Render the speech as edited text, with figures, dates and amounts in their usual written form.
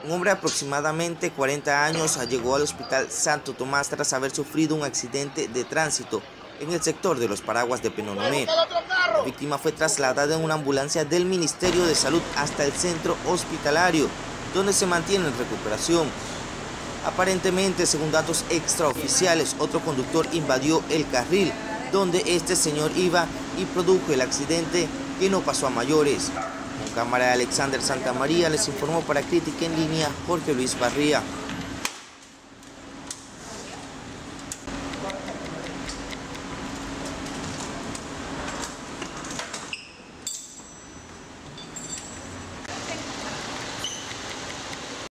Un hombre de aproximadamente 40 años llegó al hospital Santo Tomás tras haber sufrido un accidente de tránsito en el sector de los Paraguas de Penonomé. La víctima fue trasladada en una ambulancia del Ministerio de Salud hasta el centro hospitalario, donde se mantiene en recuperación. Aparentemente, según datos extraoficiales, otro conductor invadió el carril donde este señor iba y produjo el accidente, que no pasó a mayores. Con cámara de Alexander Santamaría les informó para Crítica en Línea Jorge Luis Barría.